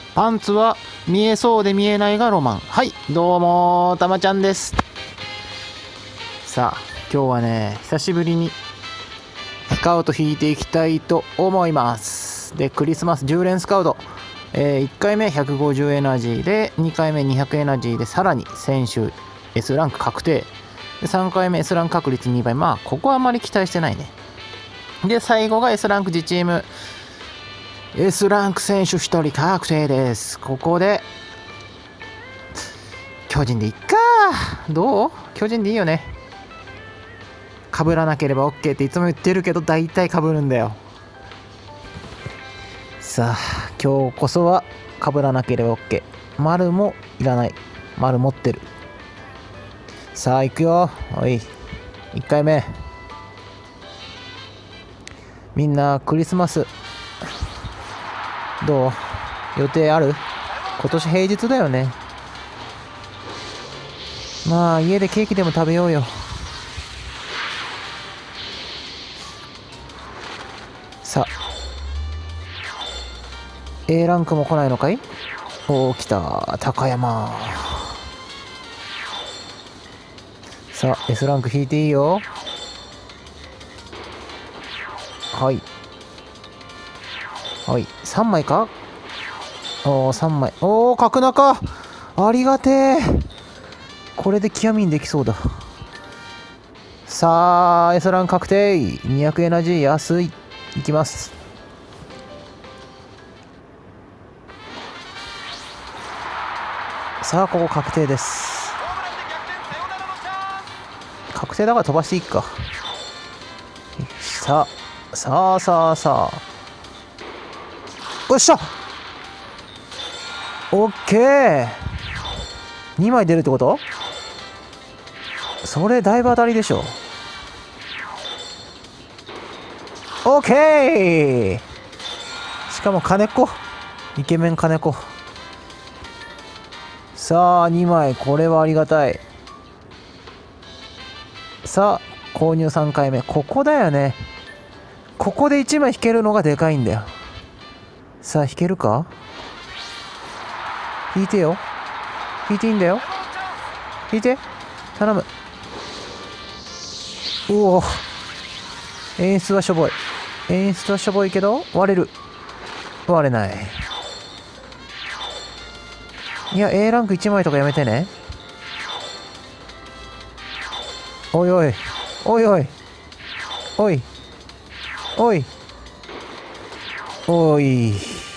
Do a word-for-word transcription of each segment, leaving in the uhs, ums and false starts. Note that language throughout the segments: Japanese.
パンツは見えそうで見えないがロマン。はい、どうもたまちゃんです。さあ今日はね、久しぶりにスカウト引いていきたいと思います。で、クリスマスじゅう連スカウト、えー、いっかいめひゃくごじゅうエナジーで、にかいめにひゃくエナジーで、さらに選手 S ランク確定で、さんかいめ S ランク確率にばい。まあここはあまり期待してないね。で、最後が S ランク自チーム S ランク選手ひとり確定です。ここで巨人でいっか。どう？巨人でいいよね。被らなければ OK っていつも言ってるけど、大体被るんだよ。さあ今日こそは被らなければ OK。 丸もいらない。丸持ってる。さあ行くよ。おい、いっかいめ。みんなクリスマスどう？予定ある？今年平日だよね。まあ家でケーキでも食べようよ。さあ A ランクも来ないのかい？おお、来た。高山。さあ S ランク引いていいよ。はいはい、さんまいか。おお、さんまい。おお、角中。ありがてえ。これで極みにできそうだ。さあ S ランク確定。にひゃくエナジー安い。いきます。さあここ確定です。確定だから飛ばしていいか。さあさあさあさあ、よっしゃ。オッケー。にまい出るってこと？それだいぶ当たりでしょ。オッケー。しかも金子、イケメン金子。さあにまい、これはありがたい。さあ購入さんかいめ、ここだよね。ここでいちまい引けるのがでかいんだよ。さあ引けるか。引いてよ。引いていいんだよ。引いて頼む。うお、演出はしょぼい。演出はしょぼいけど割れる。割れない。いや A ランクいちまいとかやめてね。おいおいおいおいおいおいおい。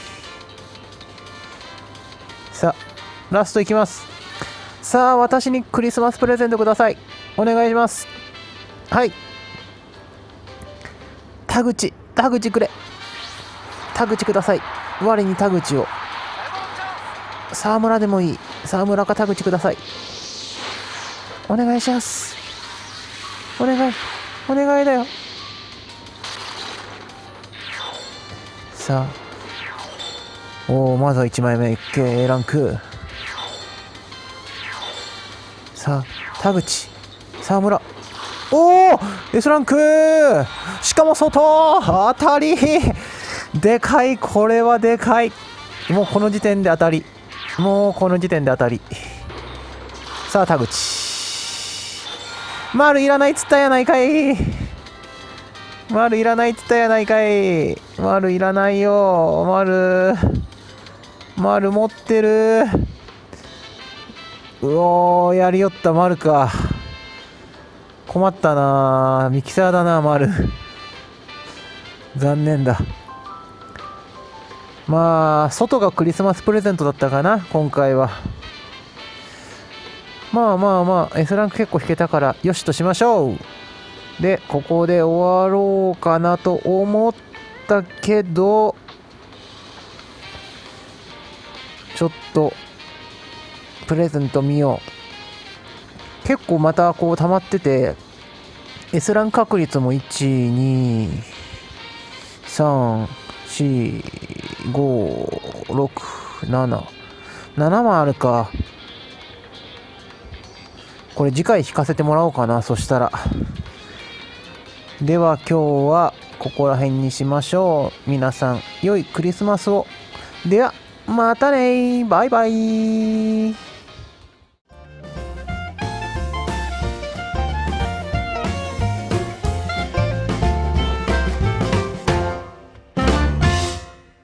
さあラストいきます。さあ私にクリスマスプレゼントください。お願いします。はい、田口田口くれ。田口ください。我に田口を。沢村でもいい。沢村か田口ください。お願いします。お願いお願いだよ。さあおお、まずはいちまいめ A ランク。さあ田口、沢村。おお S ランク。しかも外当たり。でかい。これはでかい。もうこの時点で当たり。もうこの時点で当たり。さあ田口、丸いらないっつったやないかい。丸いらないっつったやないかい。丸いらないよ。丸丸持ってる。うおー、やりよった丸か。困ったな。ミキサーだな丸。残念だ。まあ外がクリスマスプレゼントだったかな今回は。まあまあまあ S ランク結構引けたからよしとしましょう。でここで終わろうかなと思ったけど、ちょっとプレゼント見よう。結構またこう溜まってて S ランク確率もいち、に、さん、よん、ご、ろく、なな、ななまいあるか。これ次回引かせてもらおうかな。そしたらでは今日はここら辺にしましょう。皆さん良いクリスマスを。ではまたねー。バイバイ。